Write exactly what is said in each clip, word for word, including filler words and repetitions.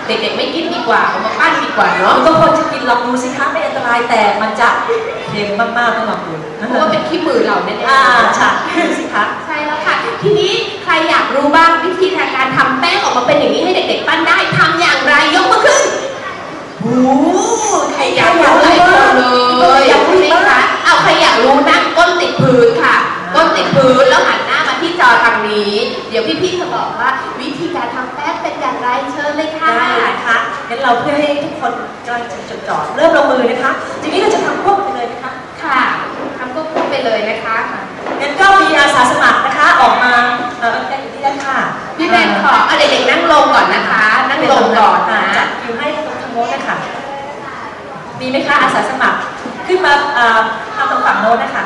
เด็กๆไม่กินดีกว่าเอามาปั้นดีกว่าเนาะก็ควรจะกินลองดูสิคะไม่อันตรายแต่มันจะเค็มมากๆต้องลองดูเพราะว่าเป็นขี้มือเราแน่ๆอ่าใช่สิคะใช่แล้วค่ะทีนี้ใครอยากรู้บ้างวิธีการทำแป้งออกมาเป็นอย่างนี้ให้เด็กๆปั้นได้ทำอย่างไรยกมือขึ้นโอ้ใครอยากรู้หลายคนเลยอยากรู้ไหมคะเอาใครอยากรู้นั่งก้นติดพื้นค่ะก้นติดพื้นแล้วหันหน้ามาที่จอทางนี้เดี๋ยวพี่ๆจะบอกว่าวิธีการทำแป้งเป็นอย่างไรเชิญเลยค่ะได้นะคะงั้นเราเพื่อให้ทุกคนกำลังจะจดจ่อเริ่มลงมือนะคะทีนี้เราจะทำควบไปเลยนะคะค่ะทำควบคู่ไปเลยนะคะงั้นก็มีอาสาสมัครนะคะออกมาเออแกอยู่ที่ด้านข้างพี่แบนขอเอาเด็กๆนั่งลงก่อนนะคะนั่งลงก่อนนะจัดอยู่ให้ตรงทางโน้นนะคะมีไหมคะอาสาสมัครขึ้นมาทำตรงฝั่งโน้นนะคะ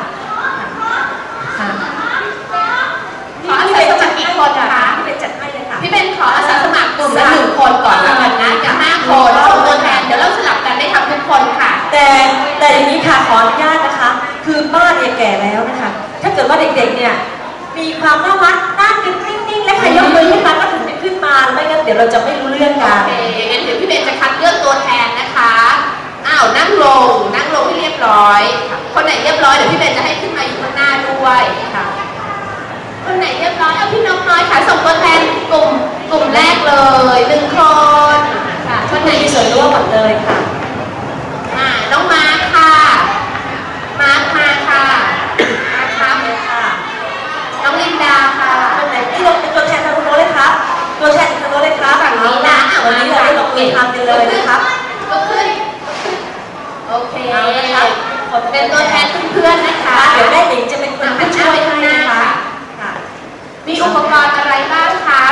ขออาสาสมัครกี่คนคะพี่เป็นจัดให้เลยค่ะพี่เป็นขออาสาสมัครกลุ่มละหนึ่งคนก่อนแล้วกันนะจากห้าคนส่งตัวแทนเดี๋ยวเราสลับกันได้ทำทุกคนค่ะแต่แต่อย่างนี้ค่ะขออนุญาตนะคะคือบ้านเนี่ยแก่แล้วนะคะถ้าเกิดว่าเด็กๆเนี่ยมีความน่ารักน่ากินนิ่งๆและใครยกมือขึ้นมาก็ถึงจะขึ้นมาไม่งั้นเดี๋ยวเราจะไม่รู้เรื่องกันโอเคงั้นเดี๋ยวพี่เบนจะคัดเลือกตัวแทนนะคะอ้าวนั่งลงนั่งลงให้เรียบร้อยคนไหนเรียบร้อยเดี๋ยวพี่เบนจะให้ขึ้นมาอยู่ข้างหน้าด้วยค่ะคนไหนเรียบร้อยเอาพี่น้องน้อยค่ะส่งตัวแทนกลุ่มกลุ่มแรกเลยหนึ่งคนค่ะคนไหนมีส่วนร่วมหมดเลยค่ะอ่าน้องมาร์คค่ะมาร์คมาค่ะมาครับค่ะน้องลินดาค่ะคนไหนที่ลงเป็นตัวแทนทางโน้นเลยครับตัวแทนทางโน้นเลยครับฝั่งนี้นะวันนี้เราได้ลงมือทำกันเลยนะครับก็ขึ้นโอเคเป็นตัวแทนเพื่อนๆนะคะเดี๋ยวแม่หญิงจะเป็นคนช่วยให้นะคะมีอุปกรณ์อะไรบ้างคะ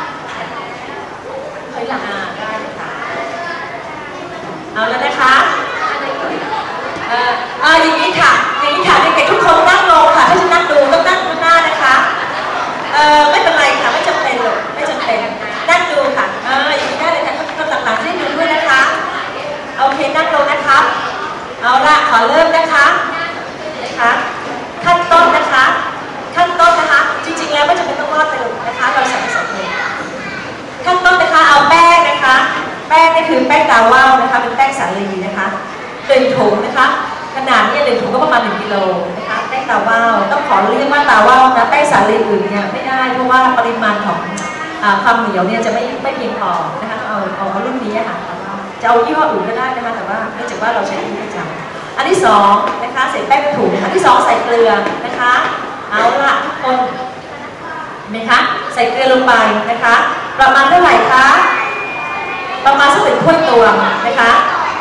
เคยหลังได้ค่ะเอาแล้วนะคะเอ่อเอออย่างนี้ค่ะอย่างนี้ค่ะเด็กๆทุกคนนั่งลงค่ะถ้าจะนั่งดูต้องนั่งข้างหน้านะคะเออไม่เป็นไรค่ะไม่จำเป็นหรอกไม่จำเป็นนั่งดูค่ะเอออย่างนี้ได้เลยค่ะคนหลังๆให้ดูด้วยนะคะโอเคนั่งลงนะคะเอาละขอเริ่มนะคะนะคะขั้นต้นนะคะขั้นต้นนะคะจริงๆแล้วไม่จำเป็นต้องวาดเลยนะคะเราใส่ใส่เลยขั้นต้นนะคะเอาแป้งนะคะแป้งนี่คือแป้งตาว่าวนะคะเป็นแป้งสาลีนะคะหนึ่งถุงนะคะขนาดนี้หนึ่งถุงก็ประมาณหนึ่งกิโลนะคะแป้งตาว่าวต้องขอเรียกว่าตาว่าวนะแป้งสาลีอื่นเนี่ยไม่ได้เพราะว่าปริมาณของความเหนียวเนี่ยจะไม่ไม่เพียงพอนะคะเอาเอารุ่นนี้ค่ะจะเอายี่ห้ออื่นก็ได้นะคะแต่ว่าเนื่องจากว่าเราใช้ที่ประจำอันที่สองนะคะใส่แป้งถุงอันที่สองใส่เกลือนะคะเอาละทุกคนเห็นไหมคะใส่เกลือลงไปนะคะประมาณเท่าไหร่คะประมาณสักหนึ่งถ้วยตวงนะคะ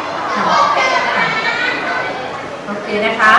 โอเคนะคะ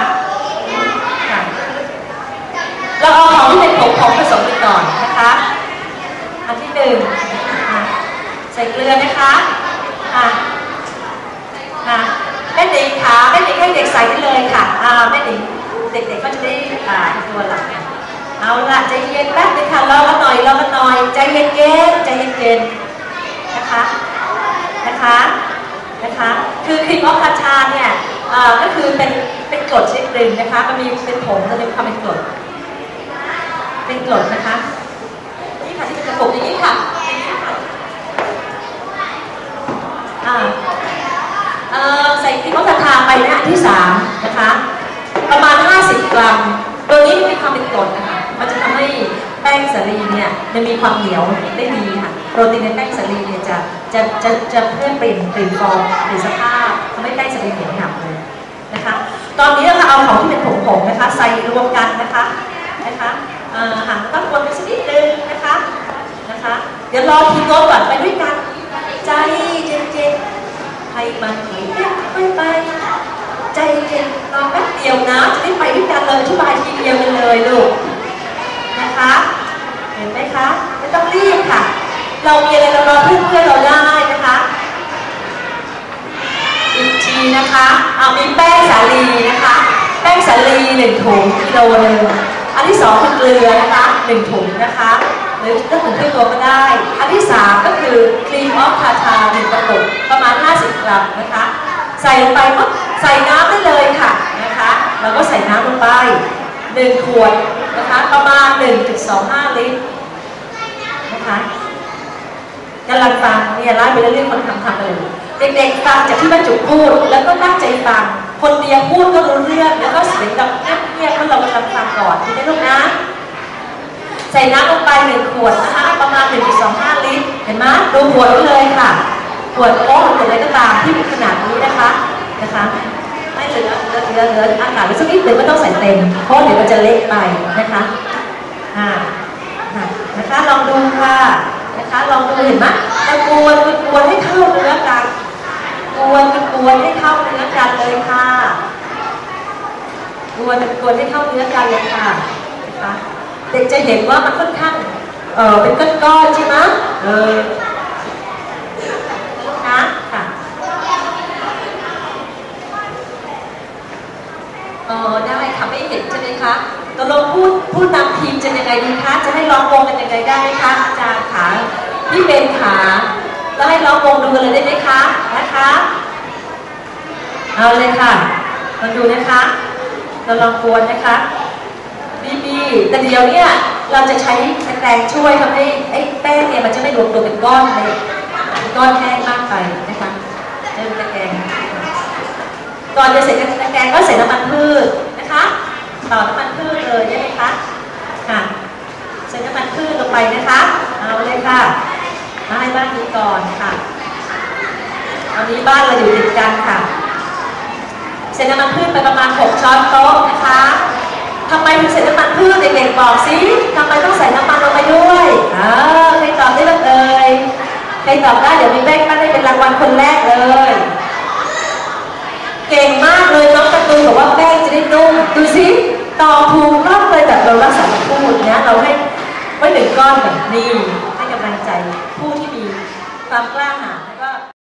เราเอาของที่เป็นผงของผสมกันก่อนนะคะอันที่หนึ่งใส่เกลือนะคะค่ะค่ะแม่เด็กค่ะแม่เด็กให้เด็กใส่ได้เลยค่ะอ่าแม่เด็กเด็กๆก็จะได้อ่าตัวหลักเอาละใจเย็นแป๊บนึงค่ะรอกันหน่อยรอกันหน่อยใจเย็นเย็นใจเย็นเย็นนะคะนะคะนะคะคือครีมออฟคาชาเนี่ยอ่าก็คือเป็นเป็นกรดชนิดหนึ่งนะคะมันมีเป็นผงจะเป็นความเป็นกรดเป็นกรดนะคะนี่ค่ะที่เป็นกระปุกอย่างนี้ค่ะอ่าเอ่อใส่ครีมออฟคาชาไปนะอันที่สามนะคะประมาณห้าสิบกรัมตัวนี้มีความเป็นกรดนะคะมันจะทำให้แป้งสาลีเนี่ยมันมีความเหนียวได้ดีค่ะโปรตีนในแป้งสาลีเนี่ยจะจะจะจะเพิ่มเปลี่ยนเปลี่ยนฟอร์มเปลี่ยนสภาพทำให้แป้งสาลีเหนียวหนักเลยนะคะตอนนี้เราเอาของที่เป็นผงๆนะคะใส่รวมกันนะคะนะคะหั่นต้องคนไปสักนิดนึงนะคะนะคะเดี๋ยวรอทีโน้ตก่อนไปด้วยกันใจเย็นๆให้มันค่อยๆไปใจเย็นรอแป๊บเดียวนะจะได้ไปด้วยกันเลยอธิบายทีเดียวกันเลยลูกนะคะเห็นไหมคะไม่ต้องรีบค่ะเรามีอะไรเรารอเพื่อนเพื่อนเราได้นะคะอีกทีนะคะเอามีแป้งสาลีนะคะแป้งสาลีหนึ่งถุงกิโลหนึ่งอันที่สองคือเกลือนะคะหนึ่งถุงนะคะหรือถ้าถึงครึ่งตัวก็ได้อันที่สามก็คือครีมออฟคาชาหนึ่งกระปุกประมาณห้าสิบกรัมนะคะใส่ลงไปปุ๊บใส่น้ำได้เลยค่ะนะคะแล้วก็ใส่น้ำลงไปหนึ่งขวดนะคะประมาณ หนึ่งจุดสองห้า ลิตรนะคะกำลังฟังเนี่ยไล่ไปเรื่อยๆคนทำทำไปเลยเด็กๆฟังจากที่บรรจุพูดแล้วก็ตั้งใจฟังคนเดียวพูดก็รู้เรื่องแล้วก็เสียงดังเงียบๆเพราะเรากำลังฟังก่อนถูกไหมลูกนะใส่น้ำลงไปหนึ่งขวดนะคะประมาณ หนึ่งจุดสองห้า ลิตรเห็นไหมดูขวดไว้เลยค่ะขวดโค้กหรืออะไรก็ตามที่มีขนาดนี้นะคะนะคะไม่เหลือเหลือเหลือเหลืออากาศไว้สักนิดหนึ่งไม่ต้องใส่เต็มเพราะเดี๋ยวมันจะเละไปนะคะอ่านะคะลองดูค่ะนะคะลองดูเห็นไหมตะกวนกวนให้เข้าเนื้อกันกวนกวนให้เข้าเนื้อกันเลยค่ะกวนกวนให้เข้าเนื้อกันเลยค่ะนะคะเด็กจะเห็นว่ามันค่อนข้างเออเป็นก้อนๆใช่ไหมเออนะค่ะเออได้ค่ะไม่เห็นใช่ไหมคะตกลงพูดพูดนำทีมจะยังไงดีคะจะให้ร้องวงกันยังไงได้ไหมคะอาจารย์ขาพี่เป็นขาแล้วให้ร้องวงดูกันเลยได้ไหมคะนะคะเอาเลยค่ะมาดูนะคะเราลองกวนนะคะบีบีแต่เดี๋ยวเนี่ยเราจะใช้ตะแกรงช่วยทำให้ไอ้แป้งเนี่ยมันจะไม่รวมตัวเป็นก้อนเลยก้อนแห้งมากไปนะคะจะเป็นตะแกรงก่อนจะใส่ตะแกรงก็ใส่น้ำมันพืชนะคะต่อน้ำมันพืชเลยได้ไหมคะค่ะใส่น้ำมันพืชลงไปนะคะเอาเลยค่ะมาให้บ้านนี้ก่อนค่ะตอนนี้บ้านเราอยู่ติดกันค่ะใส่น้ำมันพืชไปประมาณหกช้อนโต๊ะนะคะทำไมถึงใส่น้ำมันพืชเด็กๆบอกสิทำไมต้องใส่น้ำมันลงไปด้วยอ่าใครตอบได้บ้างเอ่ยใครตอบได้เดี๋ยวมีแป้งปั้นได้เป็นรางวัลคนแรกเลยเก่งมากเลยน้องการ์ตูนบอกว่าแป้งจะได้นุ่มดูสิตอบถูกต้องเลยแต่เรารักษาพูดนะเราให้ไว้หนึ่งก้อนแบบนี้ให้กำลังใจผู้ที่มีความกล้าหาญแล้วก็